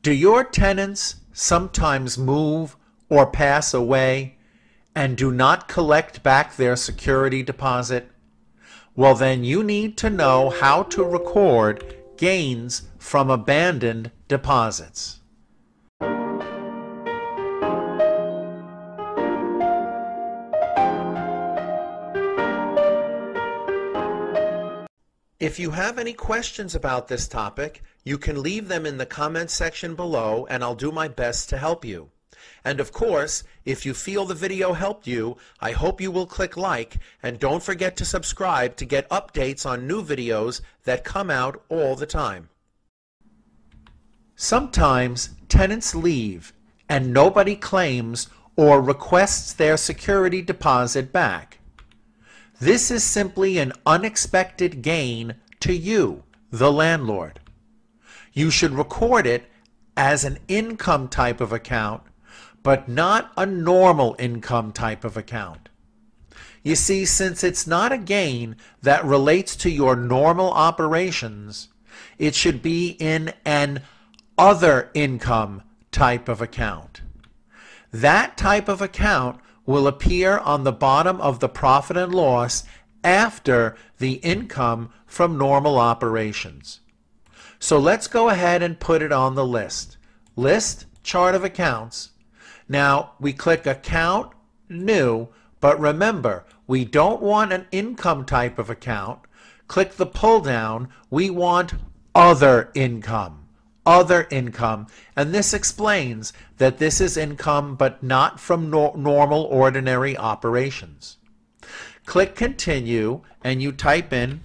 Do your tenants sometimes move or pass away and do not collect back their security deposit? Well, then you need to know how to record gains from abandoned deposits. If you have any questions about this topic, you can leave them in the comments section below and I'll do my best to help you. And of course, if you feel the video helped you, I hope you will click like and don't forget to subscribe to get updates on new videos that come out all the time. Sometimes tenants leave and nobody claims or requests their security deposit back. This is simply an unexpected gain to you, the landlord. You should record it as an income type of account, but not a normal income type of account. You see, since it's not a gain that relates to your normal operations, it should be in an other income type of account. That type of account will appear on the bottom of the profit and loss after the income from normal operations. So let's go ahead and put it on the list. List, chart of accounts. Now we click Account, New, but remember, we don't want an income type of account. Click the pull down. We want Other Income. Other income, and this explains that this is income but not from normal ordinary operations. Click Continue and you type in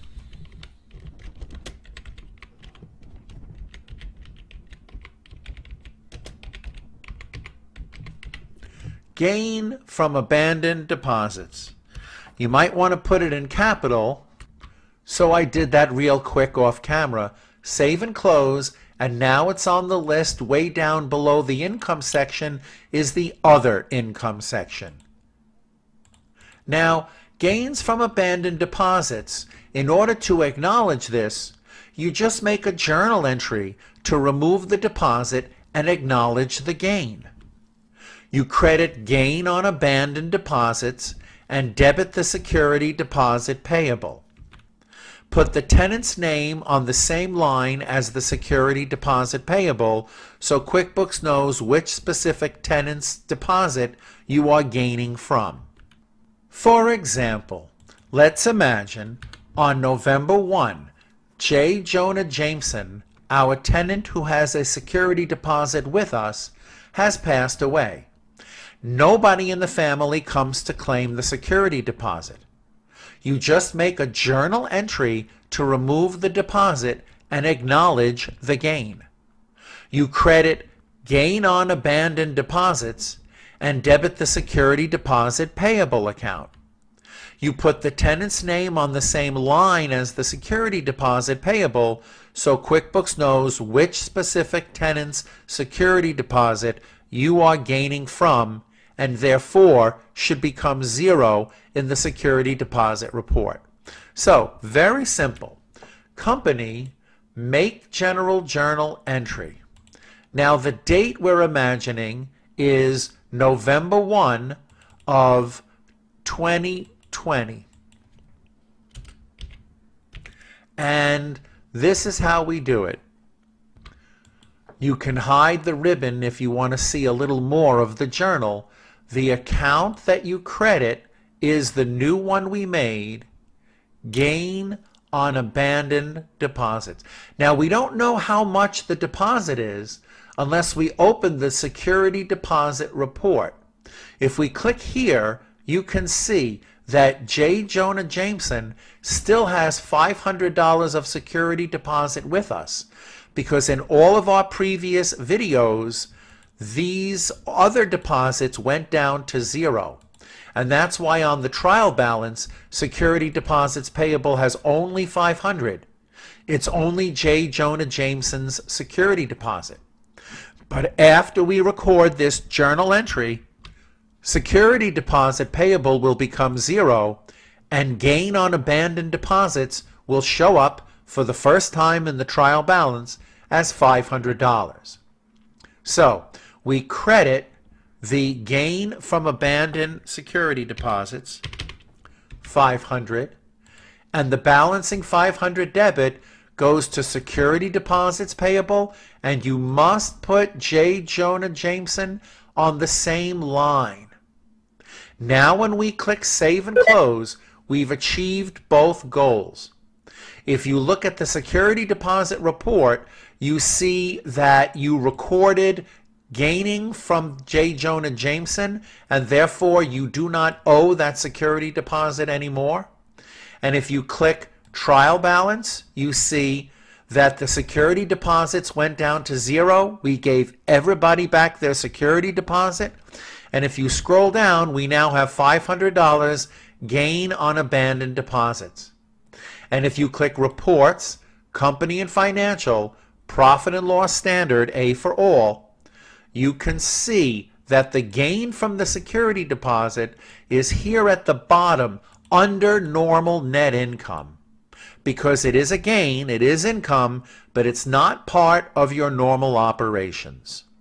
gain from abandoned deposits. You might want to put it in capital, so I did that real quick off camera. Save and close. And now it's on the list. Way down below the income section is the other income section. Now, gains from abandoned deposits, in order to acknowledge this, you just make a journal entry to remove the deposit and acknowledge the gain. You credit gain on abandoned deposits and debit the security deposit payable. Put the tenant's name on the same line as the security deposit payable so QuickBooks knows which specific tenant's deposit you are gaining from. For example, let's imagine on November 1, J. Jonah Jameson, our tenant who has a security deposit with us, has passed away. Nobody in the family comes to claim the security deposit. You just make a journal entry to remove the deposit and acknowledge the gain. You credit gain on abandoned deposits and debit the security deposit payable account. You put the tenant's name on the same line as the security deposit payable so QuickBooks knows which specific tenant's security deposit you are gaining from and therefore should become 0 in the security deposit report. So, very simple. Company, make general journal entry. Now the date we're imagining is November 1 of 2020. And this is how we do it. You can hide the ribbon if you want to see a little more of the journal. The account that you credit is the new one we made, gain on abandoned deposits. Now we don't know how much the deposit is unless we open the security deposit report. If we click here, you can see that J. Jonah Jameson still has $500 of security deposit with us because in all of our previous videos, these other deposits went down to 0. And that's why on the trial balance, security deposits payable has only $500. It's only J. Jonah Jameson's security deposit. But after we record this journal entry, security deposit payable will become 0 and gain on abandoned deposits will show up for the first time in the trial balance as $500. So we credit the gain from abandoned security deposits, 500, and the balancing 500 debit goes to security deposits payable, and you must put J. Jonah Jameson on the same line. Now when we click Save and Close, we've achieved both goals. If you look at the security deposit report, you see that you recorded gaining from J. Jonah Jameson, and therefore you do not owe that security deposit anymore. And if you click Trial Balance, you see that the security deposits went down to 0. We gave everybody back their security deposit. And if you scroll down, we now have $500 gain on abandoned deposits. And if you click Reports, Company and Financial, Profit and Loss Standard, A for all, you can see that the gain from the security deposit is here at the bottom under normal net income. Because it is a gain, it is income, but it's not part of your normal operations.